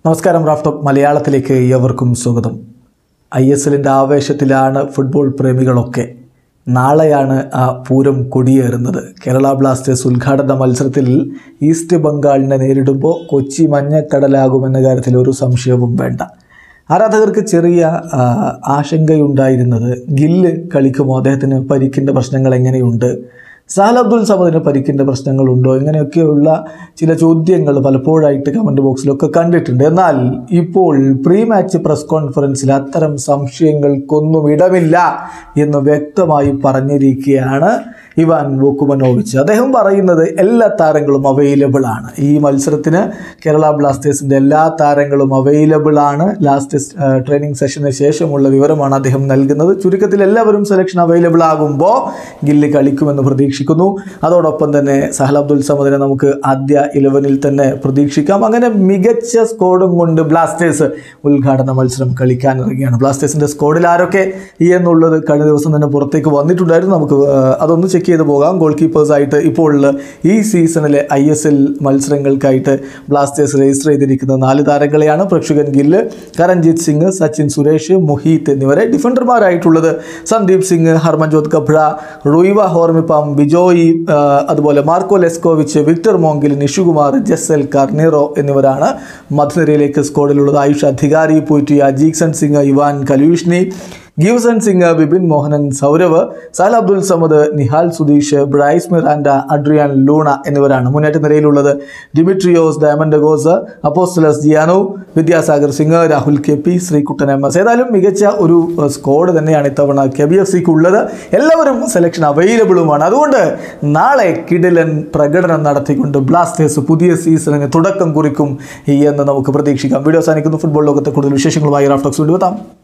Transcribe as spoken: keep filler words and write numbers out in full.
നമസ്കാരം. Raf talk മലയാളത്തിലേക്ക് ഏവർക്കും സ്വാഗതം. ഐ എസ് എല്ലിൻ്റെ ആവേശത്തിലാണ് ഫുട്ബോൾ പ്രേമികളൊക്കെ. നാളെയാണ് ആ പൂരം കൊടിയേറുന്നത്. കേരള ബ്ലാസ്റ്റേഴ്സ് ഉദ്ഘാടന മത്സരത്തിൽ ഈസ്റ്റ് ബംഗാളിനെ നേരിടുമ്പോൾ കൊച്ചി മഞ്ഞക്കടലാകുമെന്ന കാര്യത്തിൽ ഒരു സംശയവും വേണ്ട. ആരാധകർക്ക് ചെറിയ ആശങ്കയുണ്ടായിരുന്നത് ഗില്ല് കളിക്കുമോ, അദ്ദേഹത്തിന് പരിക്കിൻ്റെ പ്രശ്നങ്ങൾ എങ്ങനെയുണ്ട്, സാൽ അബ്ദുൽ സമദിന് പരിക്കിൻ്റെ പ്രശ്നങ്ങളുണ്ടോ, ഇങ്ങനെയൊക്കെയുള്ള ചില ചോദ്യങ്ങൾ പലപ്പോഴായിട്ട് കമൻറ്റ് ബോക്സിലൊക്കെ കണ്ടിട്ടുണ്ട്. എന്നാൽ ഇപ്പോൾ പ്രീ മാച്ച് പ്രസ് കോൺഫറൻസിൽ അത്തരം സംശയങ്ങൾക്കൊന്നും ഇടമില്ല എന്ന് വ്യക്തമായി പറഞ്ഞിരിക്കുകയാണ് ഇവാൻ വോക്കുമനോവിച്ച്. അദ്ദേഹം പറയുന്നത് എല്ലാ താരങ്ങളും അവൈലബിൾ ആണ്. ഈ മത്സരത്തിന് കേരള ബ്ലാസ്റ്റേഴ്സിൻ്റെ എല്ലാ താരങ്ങളും അവൈലബിൾ ആണ്. ലാസ്റ്റ് ട്രെയിനിങ് സെഷന് ശേഷമുള്ള വിവരമാണ് അദ്ദേഹം നൽകുന്നത്. ചുരുക്കത്തിൽ എല്ലാവരും സെലക്ഷൻ അവൈലബിൾ ആകുമ്പോൾ ഗില്ല് കളിക്കുമെന്ന് പ്രതീക്ഷിക്കുന്നു. അതോടൊപ്പം തന്നെ സഹൽ അബ്ദുൽ സമദിനെ നമുക്ക് ആദ്യ ഇലവനിൽ തന്നെ പ്രതീക്ഷിക്കാം. അങ്ങനെ മികച്ച സ്കോഡും കൊണ്ട് ബ്ലാസ്റ്റേഴ്സ് ഉദ്ഘാടന മത്സരം കളിക്കാനിറങ്ങിയാണ്. ബ്ലാസ്റ്റേഴ്സിൻ്റെ സ്കോഡിൽ ആരൊക്കെ എന്നുള്ളത് കഴിഞ്ഞ ദിവസം തന്നെ പുറത്തേക്ക് വന്നിട്ടുണ്ടായിരുന്നു. നമുക്ക് അതൊന്ന് ചെക്ക് ചെയ്ത് പോകാം. ഗോൾ കീപ്പേഴ്സായിട്ട് ഇപ്പോൾ ഈ സീസണിലെ ഐ എസ് എൽ മത്സരങ്ങൾക്കായിട്ട് ബ്ലാസ്റ്റേഴ്സ് രജിസ്റ്റർ ചെയ്തിരിക്കുന്ന നാല് താരങ്ങളെയാണ്. പ്രക്ഷുകൻ ഗില്ല്, കരൺജിത്ത് സിംഗ്, സച്ചിൻ സുരേഷ്, മുഹീത്ത് എന്നിവരെ. ഡിഫൻഡർമാരായിട്ടുള്ളത് സന്ദീപ് സിംഗ്, ഹർമൻജോത് കബ്ര, റുയിവ ഹോർമിപ്പം, ബിജോയി, അതുപോലെ Marko Leskovic, Victor Mongil, Nishu Kumar, Jessel Carneiro എന്നിവരാണ് മധ്യനിരയിലേക്ക് സ്കോഡിലുള്ളത്. Ayush Adhikari, Puitea, Jeakson Singh, Ivan Kalyuzhnyi, Givson Singh, Bipin Mohanan, Saurav, Sahal Abdul Samad, Nihal Sudheesh, Brice Miranda, Adrian Luna എന്നിവരാണ് മുന്നേറ്റ നിരയിലുള്ളത്. Dimitrios Diamantakos, Apostolos Giannou, Vidyasagar Singh, Rahul K P, Sreekuttan M S. ഏതായാലും മികച്ച ഒരു സ്കോഡ് തന്നെയാണ് ഇത്തവണ കെ ബി എഫ് സിക്ക് ഉള്ളത്. എല്ലാവരും സെലക്ഷൻ അവൈലബിളുമാണ്. അതുകൊണ്ട് നാളെ കിടിലൻ പ്രകടനം നടത്തിക്കൊണ്ട് ബ്ലാസ്റ്റേഴ്സ് പുതിയ സീസണിന് തുടക്കം കുറിക്കും എന്ന് നമുക്ക് പ്രതീക്ഷിക്കാം. വീഡിയോ അവസാനിക്കുന്നു. ഫുട്ബോൾ ലോകത്തെ കൂടുതൽ വിശേഷങ്ങളുമായി റാഫ് ടോക്സ് വീണ്ടും എത്താം.